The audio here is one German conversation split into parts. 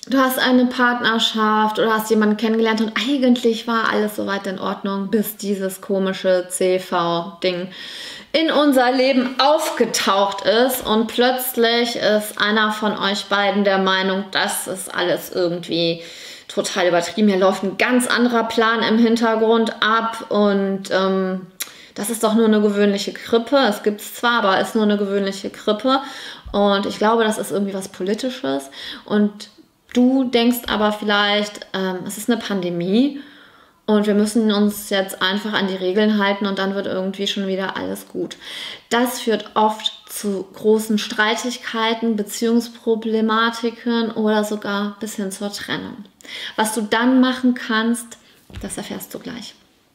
du hast eine Partnerschaft oder hast jemanden kennengelernt und eigentlich war alles soweit in Ordnung, bis dieses komische CV-Ding in unser Leben aufgetaucht ist und plötzlich ist einer von euch beiden der Meinung, das ist alles irgendwie total übertrieben. Hier läuft ein ganz anderer Plan im Hintergrund ab und das ist doch nur eine gewöhnliche Grippe. Es gibt es zwar, aber ist nur eine gewöhnliche Grippe. Und ich glaube, das ist irgendwie was Politisches. Und du denkst aber vielleicht, es ist eine Pandemie und wir müssen uns jetzt einfach an die Regeln halten und dann wird irgendwie schon wieder alles gut. Das führt oft zu großen Streitigkeiten, Beziehungsproblematiken oder sogar bis hin zur Trennung. Was du dann machen kannst, das erfährst du gleich.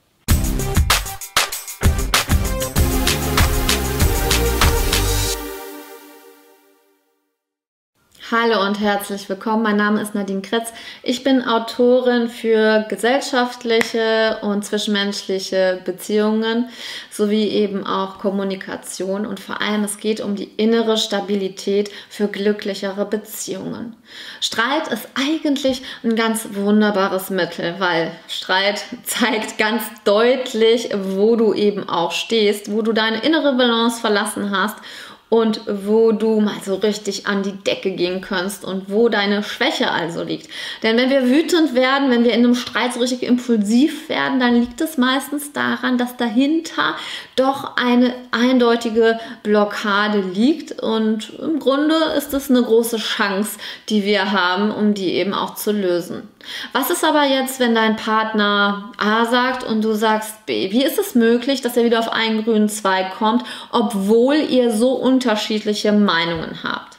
Hallo und herzlich willkommen. Mein Name ist Nadine Kretz. Ich bin Autorin für gesellschaftliche und zwischenmenschliche Beziehungen sowie eben auch Kommunikation und vor allem es geht um die innere Stabilität für glücklichere Beziehungen. Streit ist eigentlich ein ganz wunderbares Mittel, weil Streit zeigt ganz deutlich, wo du eben auch stehst, wo du deine innere Balance verlassen hast und wo du mal so richtig an die Decke gehen kannst und wo deine Schwäche also liegt. Denn wenn wir wütend werden, wenn wir in einem Streit so richtig impulsiv werden, dann liegt es meistens daran, dass dahinter doch eine eindeutige Blockade liegt. Und im Grunde ist es eine große Chance, die wir haben, um die eben auch zu lösen. Was ist aber jetzt, wenn dein Partner A sagt und du sagst B? Wie ist es möglich, dass er wieder auf einen grünen Zweig kommt, obwohl ihr so unterschiedliche Meinungen habt?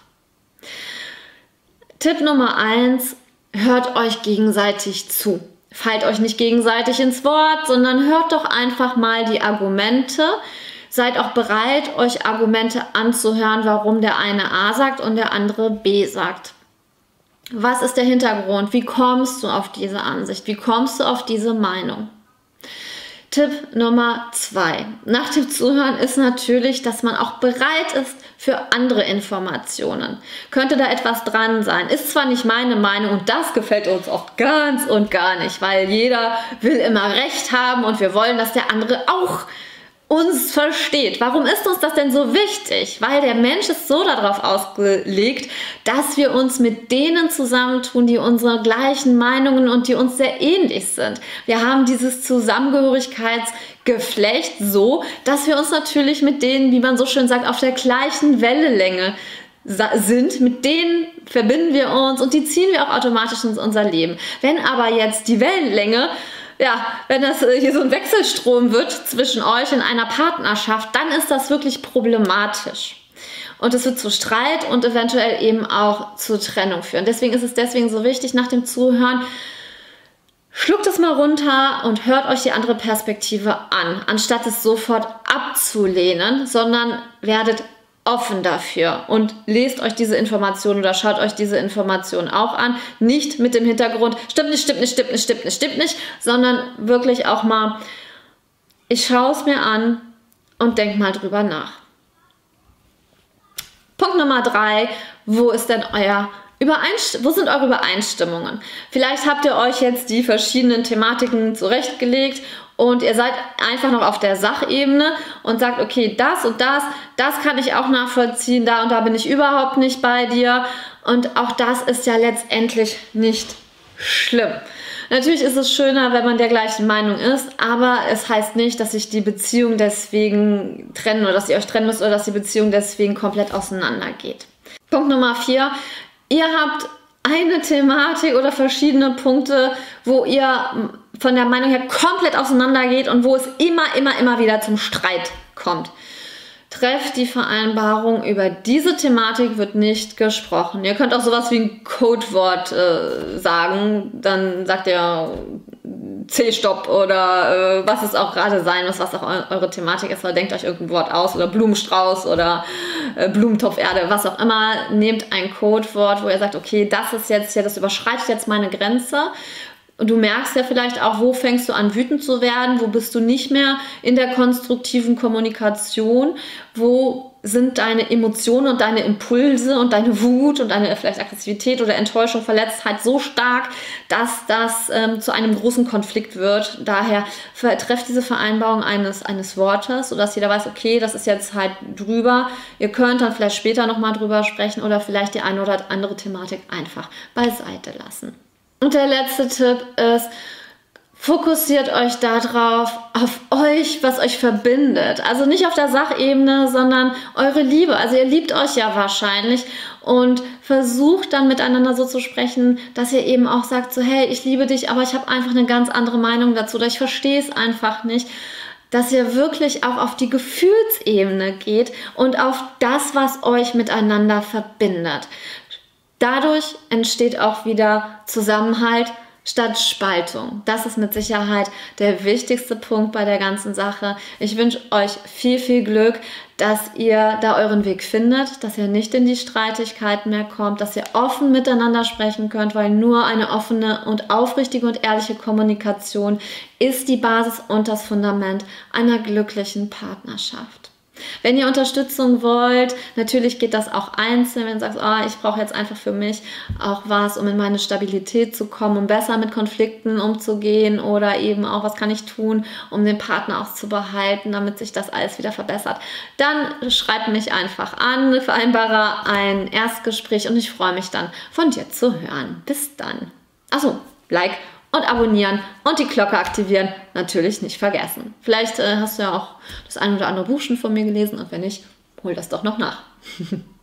Tipp Nummer 1, hört euch gegenseitig zu. Fallt euch nicht gegenseitig ins Wort, sondern hört doch einfach mal die Argumente. Seid auch bereit, euch Argumente anzuhören, warum der eine A sagt und der andere B sagt. Was ist der Hintergrund? Wie kommst du auf diese Ansicht? Wie kommst du auf diese Meinung? Tipp Nummer 2. Nach dem Zuhören ist natürlich, dass man auch bereit ist für andere Informationen. Könnte da etwas dran sein? Ist zwar nicht meine Meinung und das gefällt uns auch ganz und gar nicht, weil jeder will immer Recht haben und wir wollen, dass der andere auch uns versteht. Warum ist uns das denn so wichtig? Weil der Mensch ist so darauf ausgelegt, dass wir uns mit denen zusammentun, die unsere gleichen Meinungen und die uns sehr ähnlich sind. Wir haben dieses Zusammengehörigkeitsgeflecht so, dass wir uns natürlich mit denen, wie man so schön sagt, auf der gleichen Wellenlänge sind, mit denen verbinden wir uns und die ziehen wir auch automatisch in unser Leben. Wenn aber jetzt die Wellenlänge wenn das hier so ein Wechselstrom wird zwischen euch in einer Partnerschaft, dann ist das wirklich problematisch. Und es wird zu Streit und eventuell eben auch zur Trennung führen. Deswegen ist es so wichtig, nach dem Zuhören, schluckt es mal runter und hört euch die andere Perspektive an, anstatt es sofort abzulehnen, sondern werdet offen dafür und lest euch diese Informationen oder schaut euch diese Informationen auch an. Nicht mit dem Hintergrund, stimmt nicht, sondern wirklich auch mal, ich schaue es mir an und denke mal drüber nach. Punkt Nummer 3, wo sind eure Übereinstimmungen? Vielleicht habt ihr euch jetzt die verschiedenen Thematiken zurechtgelegt und ihr seid einfach noch auf der Sachebene und sagt, okay, das und das kann ich auch nachvollziehen, da und da bin ich überhaupt nicht bei dir. Und auch das ist ja letztendlich nicht schlimm. Natürlich ist es schöner, wenn man der gleichen Meinung ist, aber es heißt nicht, dass sich die Beziehung deswegen trennen oder dass ihr euch trennen müsst oder dass die Beziehung deswegen komplett auseinandergeht. Punkt Nummer 4. Ihr habt eine Thematik oder verschiedene Punkte, wo ihr von der Meinung her komplett auseinandergeht und wo es immer wieder zum Streit kommt. Trefft die Vereinbarung, über diese Thematik wird nicht gesprochen. Ihr könnt auch sowas wie ein Codewort sagen, dann sagt ihr C-Stopp oder was es auch gerade sein muss, was auch eure Thematik ist, oder denkt euch irgendein Wort aus oder Blumenstrauß oder Blumentopferde, was auch immer. Nehmt ein Codewort, wo ihr sagt, okay, das ist jetzt hier, das überschreitet jetzt meine Grenze. Und du merkst ja vielleicht auch, wo fängst du an wütend zu werden, wo bist du nicht mehr in der konstruktiven Kommunikation, wo sind deine Emotionen und deine Impulse und deine Wut und deine vielleicht Aggressivität oder Enttäuschung, Verletztheit so stark, dass das zu einem großen Konflikt wird. Daher trefft diese Vereinbarung eines Wortes, sodass jeder weiß, okay, das ist jetzt halt drüber. Ihr könnt dann vielleicht später nochmal drüber sprechen oder vielleicht die eine oder andere Thematik einfach beiseite lassen. Und der letzte Tipp ist, fokussiert euch darauf, auf euch, was euch verbindet. Also nicht auf der Sachebene, sondern eure Liebe. Also ihr liebt euch ja wahrscheinlich und versucht dann miteinander so zu sprechen, dass ihr eben auch sagt, so hey, ich liebe dich, aber ich habe einfach eine ganz andere Meinung dazu oder ich verstehe es einfach nicht. Dass ihr wirklich auch auf die Gefühlsebene geht und auf das, was euch miteinander verbindet. Dadurch entsteht auch wieder Zusammenhalt statt Spaltung. Das ist mit Sicherheit der wichtigste Punkt bei der ganzen Sache. Ich wünsche euch viel, viel Glück, dass ihr da euren Weg findet, dass ihr nicht in die Streitigkeiten mehr kommt, dass ihr offen miteinander sprechen könnt, weil nur eine offene und aufrichtige und ehrliche Kommunikation ist die Basis und das Fundament einer glücklichen Partnerschaft. Wenn ihr Unterstützung wollt, natürlich geht das auch einzeln, wenn du sagst, oh, ich brauche jetzt einfach für mich auch was, um in meine Stabilität zu kommen, um besser mit Konflikten umzugehen oder eben auch, was kann ich tun, um den Partner auch zu behalten, damit sich das alles wieder verbessert. Dann schreib mich einfach an, vereinbare ein Erstgespräch und ich freue mich dann, von dir zu hören. Bis dann. Achso, Like und abonnieren und die Glocke aktivieren natürlich nicht vergessen. Vielleicht hast du ja auch das ein oder andere Buch schon von mir gelesen und wenn nicht, hol das doch noch nach.